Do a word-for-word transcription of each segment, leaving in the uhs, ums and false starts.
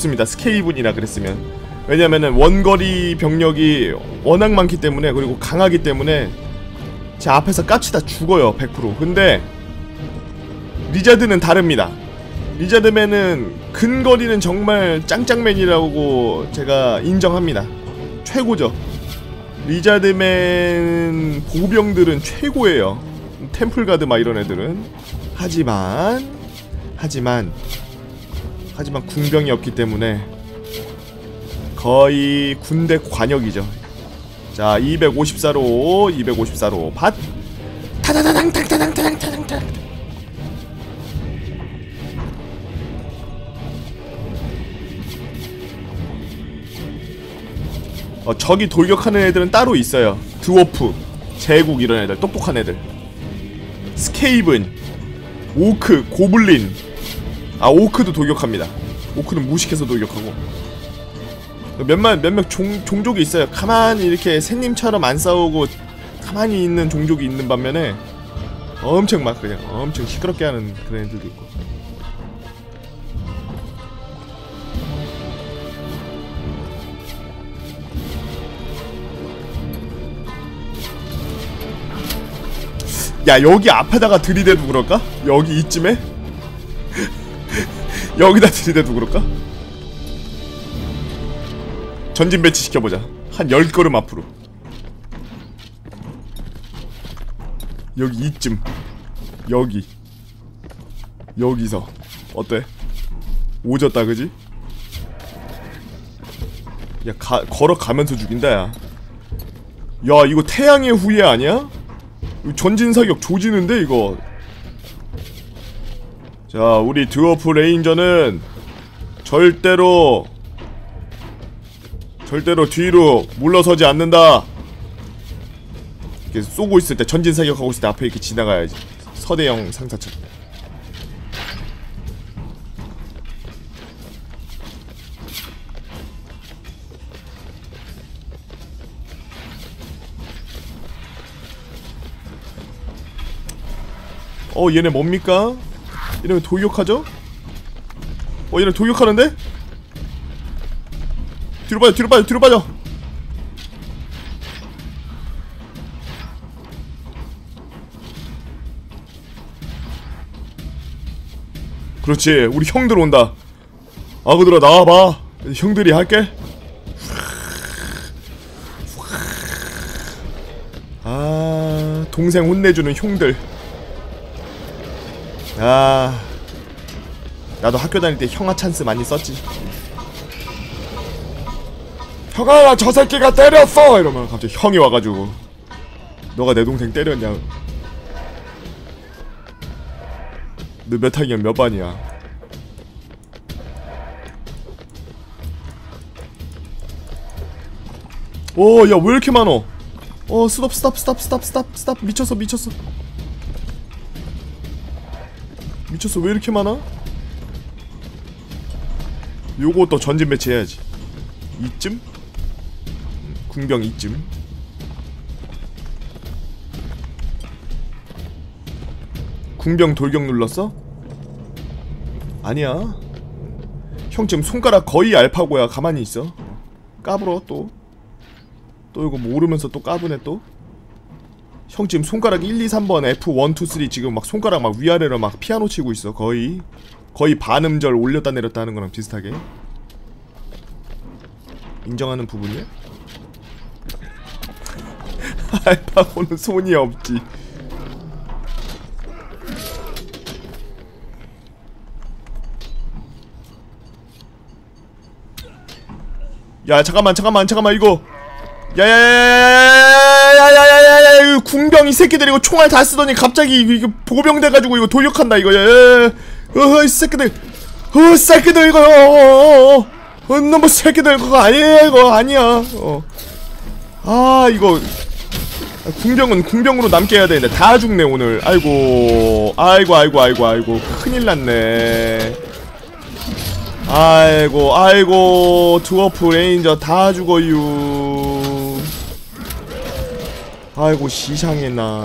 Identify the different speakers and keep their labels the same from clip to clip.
Speaker 1: 없습니다. 스케이븐이라 그랬으면. 왜냐면은 원거리 병력이 워낙 많기 때문에, 그리고 강하기 때문에 제 앞에서 깝치다 죽어요. 백 퍼센트. 근데 리자드는 다릅니다. 리자드맨은 근거리는 정말 짱짱맨이라고 제가 인정합니다. 최고죠. 리자드맨 보병들은 최고예요. 템플가드 막 이런 애들은. 하지만 하지만 하지만 궁병이 없기 때문에 거의 군대 관역이죠. 자, 이백오십사로 이백오십사로 밭 타다다당 타다당 타당 타당 타당. 어, 적이 돌격하는 애들은 따로 있어요. 드워프, 제국 이런 애들, 똑똑한 애들. 스케이븐, 오크, 고블린. 아, 오크도 돌격합니다. 오크는 무식해서 돌격하고. 몇몇 몇몇 종, 종족이 있어요. 가만히 이렇게 새님처럼 안 싸우고 가만히 있는 종족이 있는 반면에 엄청 막 그냥 엄청 시끄럽게 하는 그런 애들도 있고. 야, 여기 앞에다가 들이대도 그럴까? 여기 이쯤에? 여기다 들이대도 그럴까? 전진 배치 시켜보자. 한 열 걸음 앞으로. 여기 이쯤. 여기. 여기서. 어때? 오졌다, 그지? 야, 가, 걸어가면서 죽인다, 야. 야, 이거 태양의 후예 아니야? 전진사격 조지는데 이거. 자, 우리 드워프 레인저는 절대로 절대로 뒤로 물러서지 않는다. 이렇게 쏘고 있을 때, 전진사격하고 있을 때 앞에 이렇게 지나가야지. 서대형 상사처럼. 어, 얘네 뭡니까? 이러면 돌격하죠? 어, 얘네 돌격하는데? 뒤로 빠져, 뒤로 빠져, 뒤로 빠져! 그렇지, 우리 형들 온다. 아그들아, 나와봐. 형들이 할게. 아, 동생 혼내주는 형들. 아, 나도 학교 다닐 때 형아 찬스 많이 썼지. 형아, 저 새끼가 때렸어! 이러면 갑자기 형이 와가지고 너가 내 동생 때렸냐? 너 몇 학년 몇 반이야? 오, 야, 왜 이렇게 많어? 어, 스톱 스톱 스톱 스톱 스톱 스톱. 미쳤어 미쳤어 미쳤어. 왜 이렇게 많아? 요것도 전진 배치해야지. 이쯤? 궁병 이쯤. 궁병 돌격 눌렀어? 아니야. 형 지금 손가락 거의 알파고야. 가만히 있어. 까불어 또. 또 이거 모르면서 또 까부네 또. 형 지금 손가락 일, 이, 삼 번 에프 일, 이, 삼 지금 막 손가락 막 위아래로 막 피아노 치고 있어. 거의 거의 반음절 올렸다 내렸다 하는 거랑 비슷하게. 인정하는 부분이야? 알파고는 손이 없지. 야, 잠깐만 잠깐만 잠깐만 이거. 야야야야야야야야야야야야, 궁병 이 새끼들 이거 총알 다 쓰더니 갑자기 이거 보병 돼가지고 이거 돌격한다 이거. 야야야, 어이 새끼들, 어 새끼들 이거, 어어어어, 어 너무 새끼들 그거 아니야 이거 아니야. 어, 아 이거 궁병은 궁병으로 남게 해야 되는데 다 죽네 오늘. 아이고 아이고 아이고 아이고 아이고 큰일 났네. 아이고 아이고 드워프 레인저 다 죽어요. 아이고 시상했나.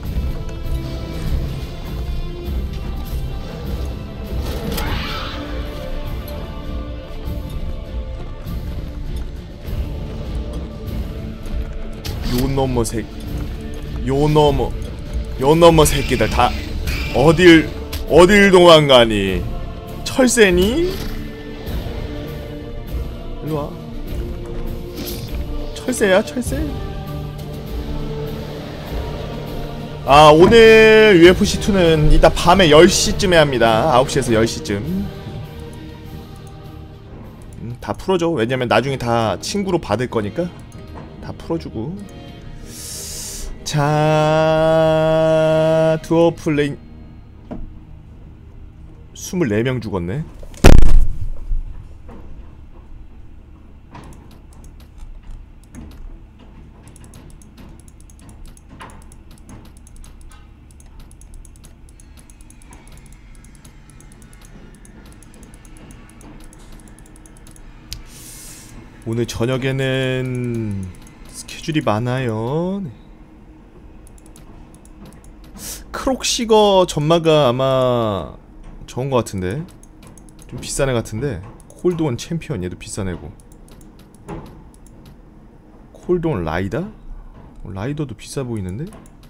Speaker 1: 요놈의 새끼, 요놈의 요놈의 새끼들 다 어딜 어딜 도망가니? 철새니? 일로와. 철새야 철새? 아 오늘 유에프씨이는 이따 밤에 열 시쯤에 합니다. 아홉 시에서 열 시쯤. 음, 다 풀어줘. 왜냐면 나중에 다 친구로 받을 거니까 다 풀어주고. 자, 드워프 레인 스물네 명 죽었네. 오늘 저녁에는 스케줄이 많아요. 네. 크록시거 전마가 아마 좋은 것 같은데 좀 비싼 애 같은데. 콜드온 챔피언 얘도 비싼 애고. 콜드온 라이더? 라이더도 비싸 보이는데?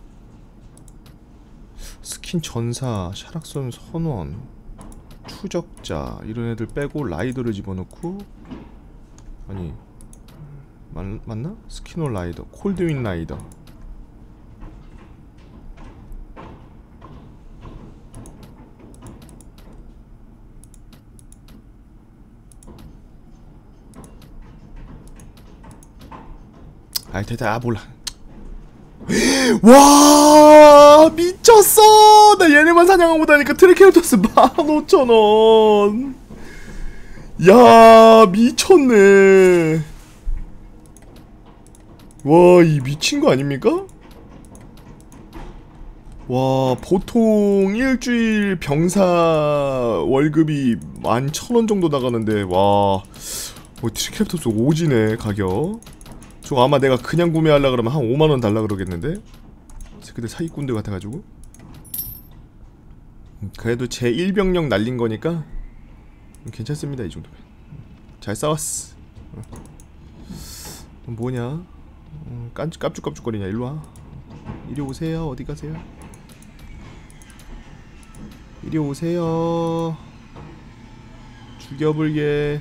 Speaker 1: 스킨 전사, 샤락선 선원, 추적자 이런 애들 빼고 라이더를 집어넣고. 아니 맞, 맞나? 스키노 라이더, 콜드윈 라이더. 아이 됐다. 아 몰라. 와 미쳤어. 나 얘네만 사냥하고 보다니까 트리케라톱스 만 오천 원. 야 미쳤네. 와 이 미친거 아닙니까? 와 보통 일주일 병사 월급이 만 천 원 정도 나가는데 와 어, 트리케라톱스 오지네 가격. 저거 아마 내가 그냥 구매하려 그러면 한 오만 원 달라 그러겠는데? 새끼들 사기꾼들 같아가지고. 그래도 제 일 병력 날린 거니까 괜찮습니다. 이 정도면 잘 싸웠어. 어. 뭐냐? 어, 깜, 깝죽깝죽거리냐. 일로와. 이리 오세요. 어디 가세요? 이리 오세요. 죽여불게.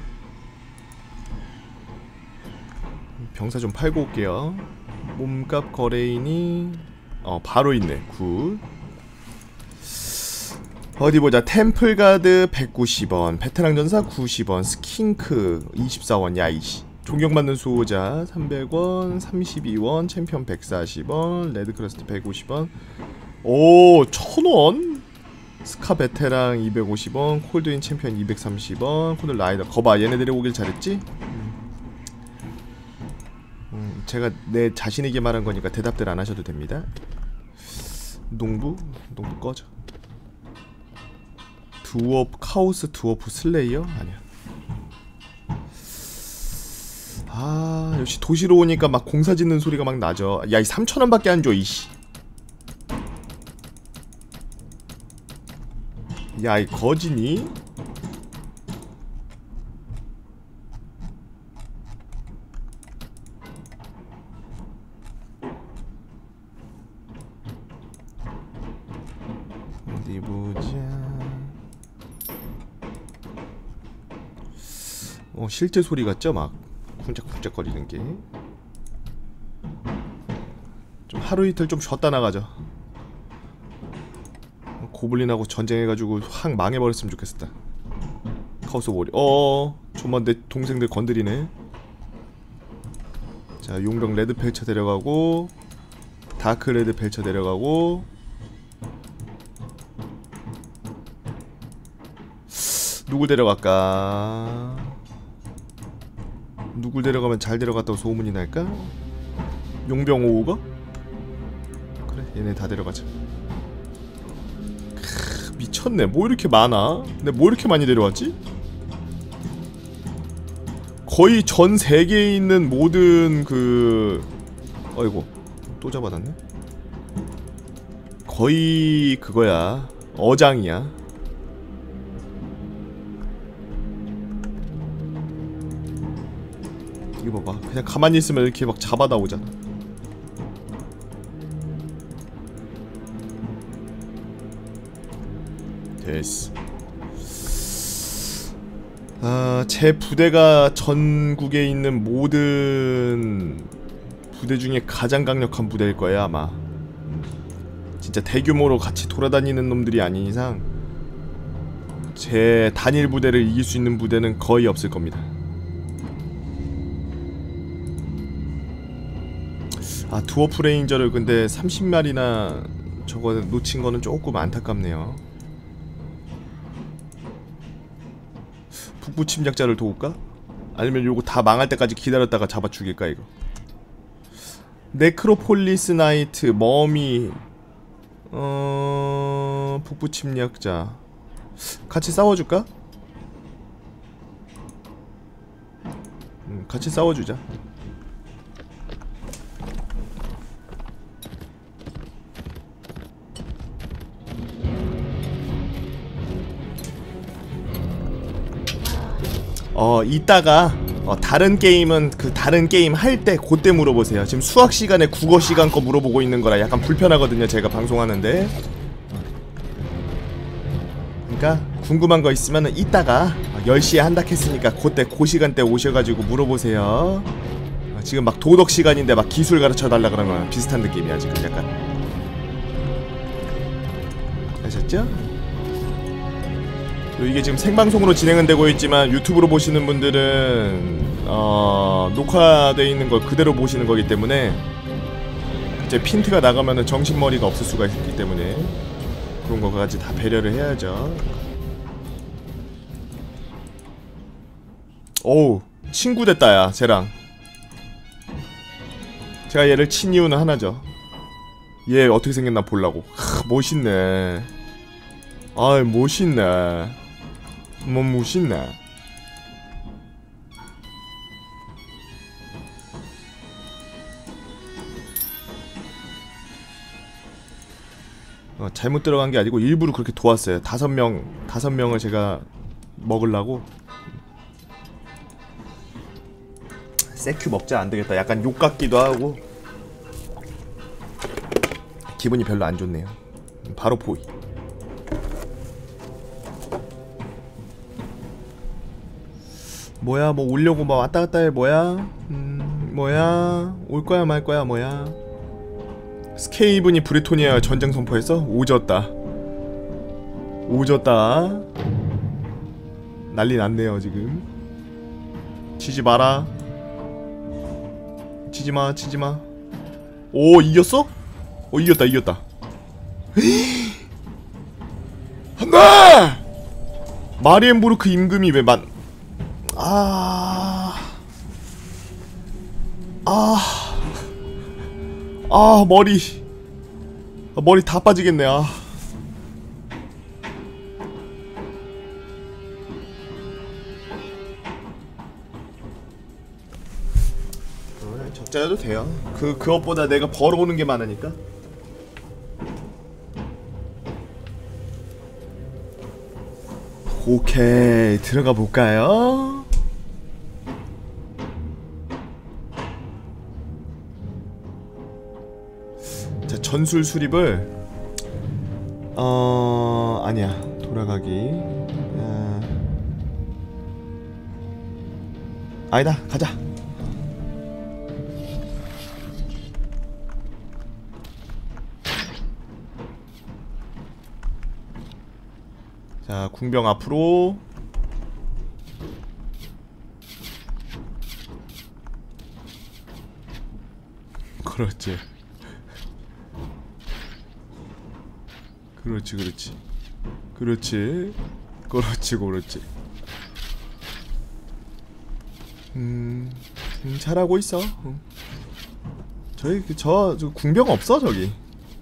Speaker 1: 병사 좀 팔고 올게요. 몸값 거래인이 어 바로 있네. 굿. 어디보자. 템플가드 백구십 원, 베테랑 전사 구십 원, 스킨크 이십사 원. 야이씨. 존경받는 수호자 삼백 원, 삼십이 원, 챔피언 백사십 원, 레드크러스트 백오십 원. 오 천 원? 스카 베테랑 이백오십 원, 콜드윈 챔피언 이백삼십 원, 콜드 라이더. 거봐 얘네들이 오길 잘했지? 음, 제가 내 자신에게 말한 거니까 대답들 안 하셔도 됩니다. 농부? 농부 꺼져. 드워프, 카오스 드워프 슬레이어? 아니야. 아 역시 도시로 오니까 막 공사 짓는 소리가 막 나죠. 야 이 삼천 원밖에 안 줘 이씨. 야 이 거지니? 어디 보자. 어 실제 소리 같죠? 막 쿵짝쿵짝 거리는 게. 좀 하루 이틀 좀 쉬었다 나가죠. 고블린하고 전쟁해가지고 확 망해버렸으면 좋겠었다. 카오스 워리. 어어 좀만 내 동생들 건드리네. 자 용병 레드 펠처 데려가고, 다크 레드 펠처 데려가고. 누굴 데려갈까? 누굴 데려가면 잘 데려갔다고 소문이 날까? 용병 오우거? 그래 얘네 다 데려가자. 크, 미쳤네. 뭐 이렇게 많아? 근데 뭐 이렇게 많이 데려왔지? 거의 전 세계에 있는 모든 그... 어이구 또 잡아놨네? 거의 그거야. 어장이야. 이거 봐봐. 그냥 가만히 있으면 이렇게 막 잡아다 오잖아. 됐어. 아, 제 부대가 전국에 있는 모든 부대 중에 가장 강력한 부대일 거예요 아마. 진짜 대규모로 같이 돌아다니는 놈들이 아닌 이상 제 단일 부대를 이길 수 있는 부대는 거의 없을 겁니다. 아, 드워프 레인저를 근데 삼십 마리나 저거 놓친 거는 조금 안타깝네요. 북부 침략자를 도울까? 아니면 요거 다 망할 때까지 기다렸다가 잡아 죽일까 이거. 네크로폴리스 나이트, 머미, 어... 북부 침략자 같이 싸워줄까? 음, 같이 싸워주자. 어, 이따가 어, 다른 게임은 그 다른 게임 할 때 그때 물어보세요. 지금 수학 시간에 국어 시간 거 물어보고 있는 거라 약간 불편하거든요, 제가 방송하는데. 그러니까 궁금한 거 있으면은 이따가 열 시에 한다 했으니까 그때 그 시간대 오셔가지고 물어보세요. 어, 지금 막 도덕 시간인데 막 기술 가르쳐 달라 그런 거랑 비슷한 느낌이야 지금 약간. 아셨죠? 이게 지금 생방송으로 진행은 되고 있지만 유튜브로 보시는 분들은 어... 녹화되어 있는 걸 그대로 보시는 거기 때문에 이제 핀트가 나가면은 정신머리가 없을 수가 있기 때문에 그런 거까지 다 배려를 해야죠. 어우, 친구 됐다 야 쟤랑. 제가 얘를 친 이유는 하나죠. 얘 어떻게 생겼나 보려고. 크, 멋있네. 아이 멋있네. 뭐 멋있네. 어, 잘못 들어간 게 아니고 일부러 그렇게 도왔어요. 다섯 명, 다섯 명을 제가 먹으려고. 세큐 먹자 안되겠다. 약간 욕 같기도 하고 기분이 별로 안 좋네요. 바로 포위. 뭐야, 뭐 오려고 막 왔다 갔다 해. 뭐야? 음, 뭐야? 올 거야 말 거야 뭐야? 스케이븐이 브레토니아 전쟁 선포했어? 오졌다. 오졌다. 난리 났네요 지금. 치지 마라. 치지 마, 치지 마. 오, 이겼어? 어, 이겼다, 이겼다. 한다! 마리엔부르크 임금이 왜 만? 아, 아, 아 머리, 아, 머리 다 빠지겠네. 아. 어, 적자여도 돼요. 그 그것보다 내가 벌어오는 게 많으니까. 오케이, 들어가 볼까요? 자, 전술 수립을 어... 아니야, 돌아가기. 아... 아니다, 가자. 자, 궁병 앞으로. 그렇지. 그렇지, 그렇지. 그렇지. 그렇지, 그렇지. 음, 음 잘하고 있어. 음. 저희 저, 저 궁병 없어 저기.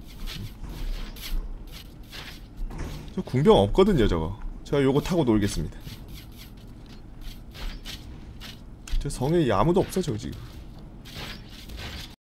Speaker 1: 저 궁병 없거든요 저거. 제가 요거 타고 놀겠습니다. 저 성에 아무도 없어 저거 지금.